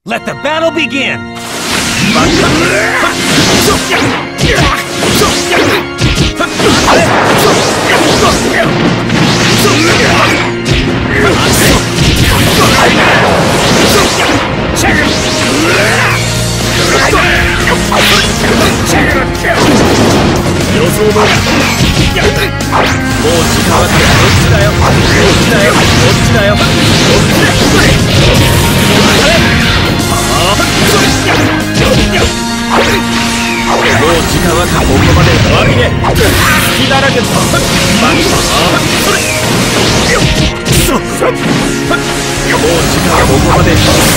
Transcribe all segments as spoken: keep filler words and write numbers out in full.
Let the battle begin! 予想通り。もう時間はこっちだよ。こっちだよ。こっちだよ。こっちだ。もう時間はここまで終わりね。隙だらけだ。バンそれ。そう。もう時間はここまで。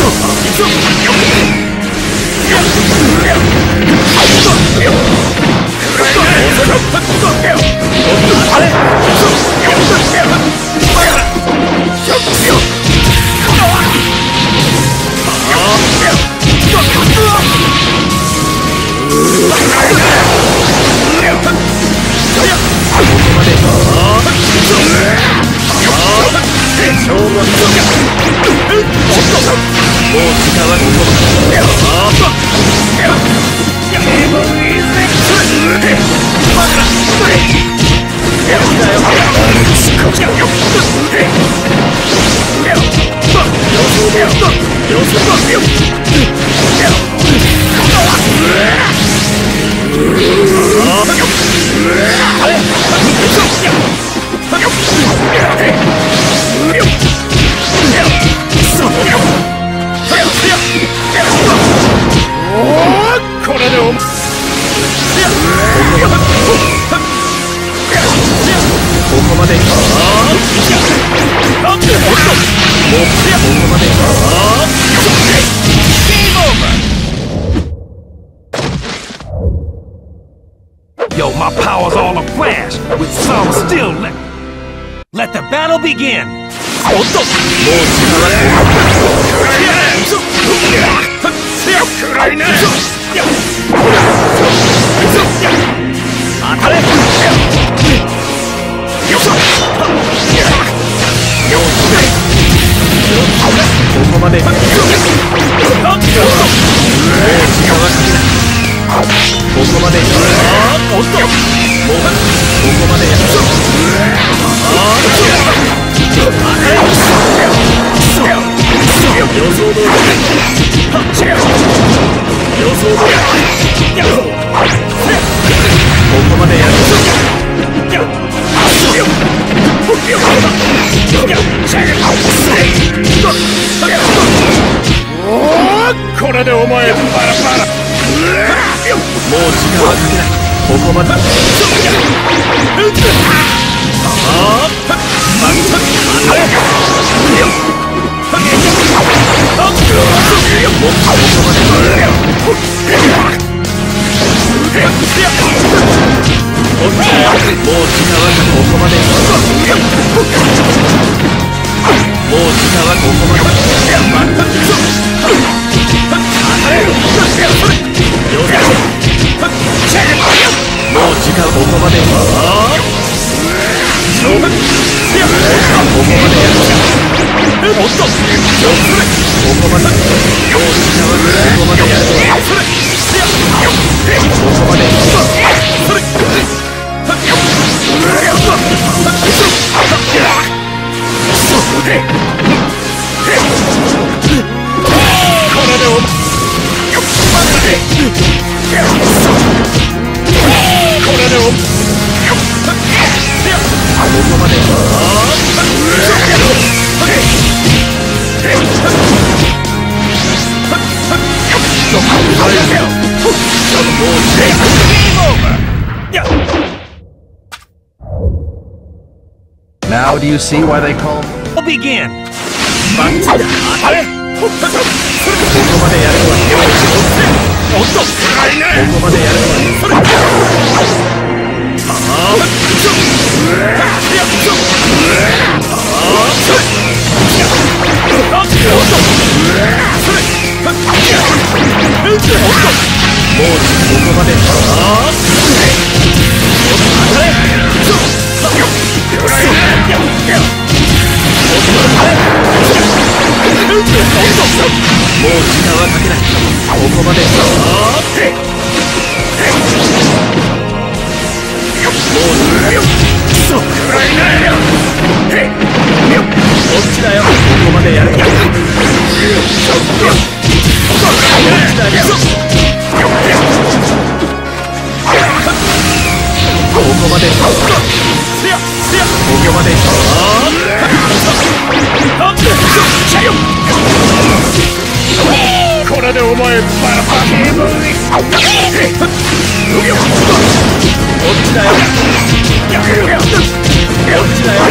Yo, my power's all a flash, with some still left. Let the battle begin! おっと、もう時間は暗いね。当たれ。よっしゃ。ここまで。もう時間はここまで。おっと、もうここまでやる。予想通り。予想通り。ここまでやる。これでお前バラバラ。もう時間はかけない。ここまで。ああ。 Now do you see why they call me? Begin! ここまでやるのはおっと、ここまでやるのはああ。もうここまで。ああ。もう時間はこまでさもうそうくらいだよ。こっちだよ。ここまでやるか。こっちだよ。ここまでせやせやここまでこれでお前バラバケーブこっちだよ。こっちだよ。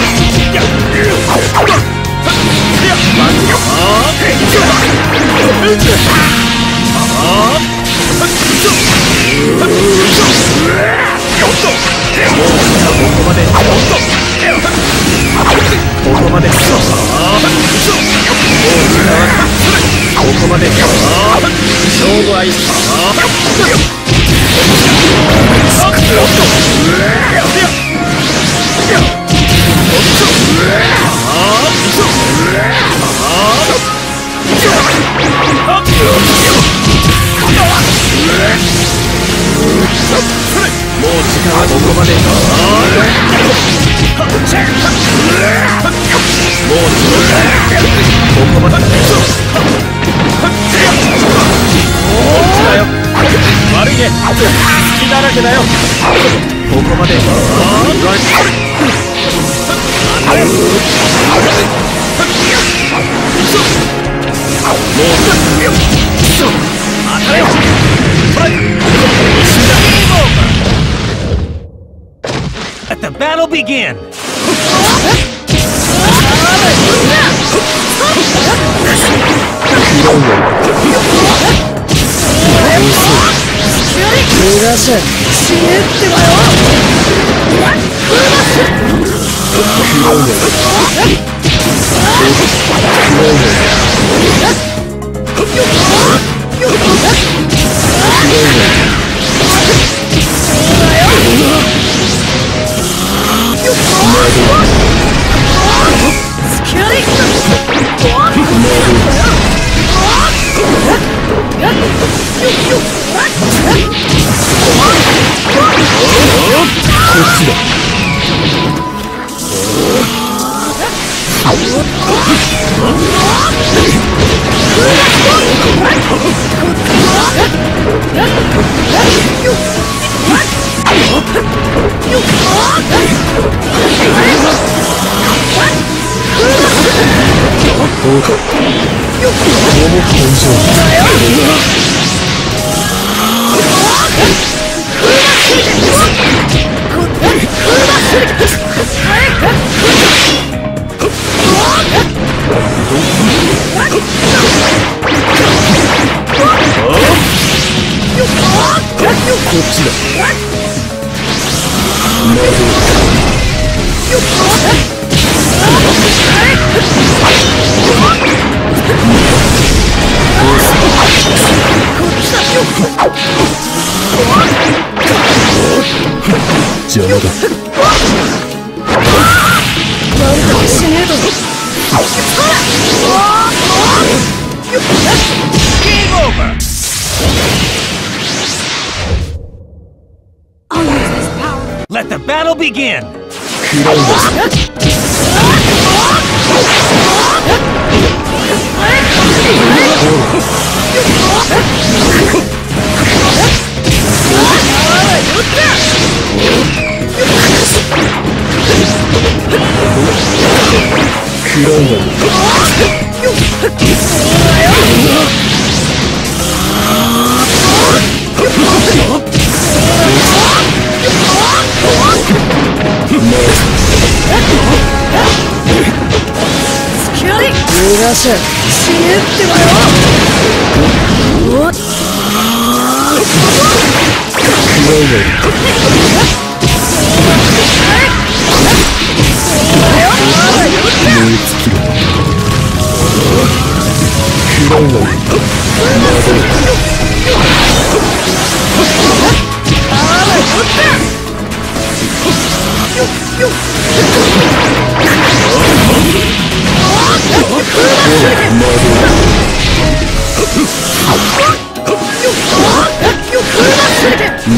ここまでここまでここまで勝負あいさもう時間はここまで。もう時間ここまで。悪いね。隙だらけだよ。ここまで。も Let the battle begin! Game over! I'll use this power. Let the battle begin! Mother.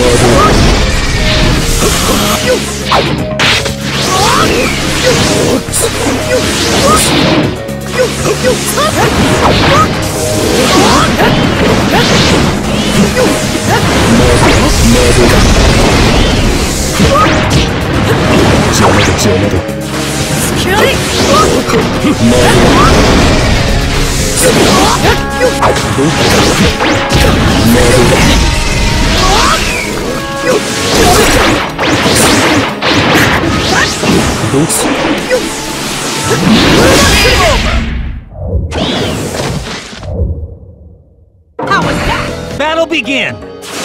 Battle begin!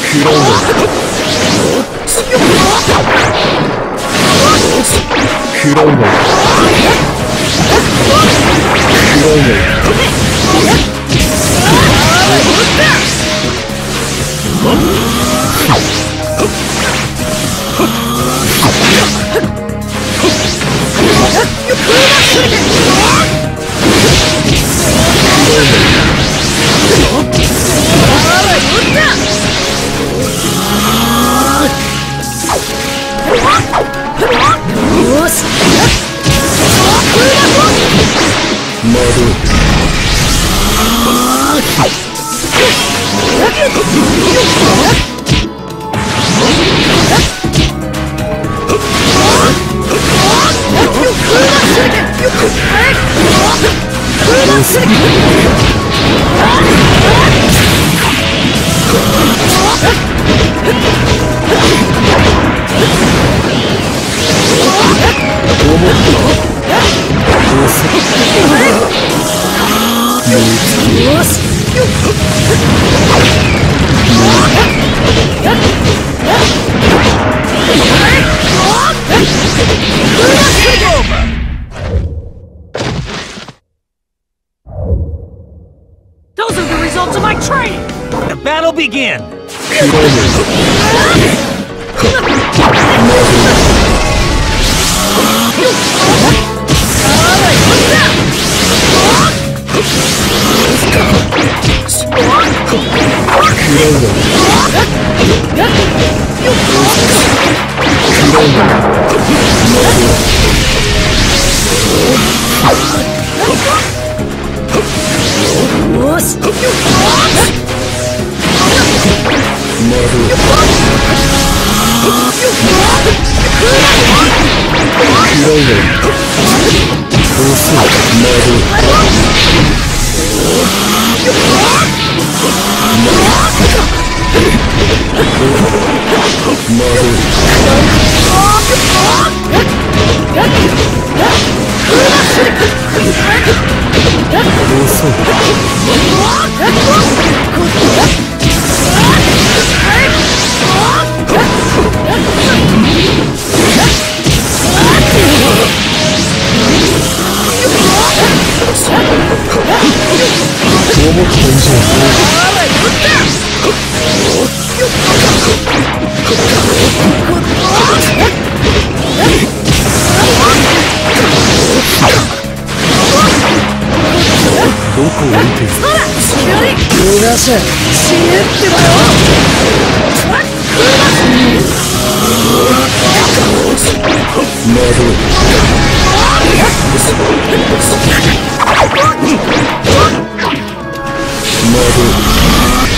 Those are the results of my training! The battle begin!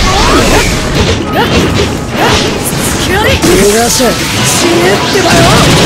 逃がせ、死ねってばよ。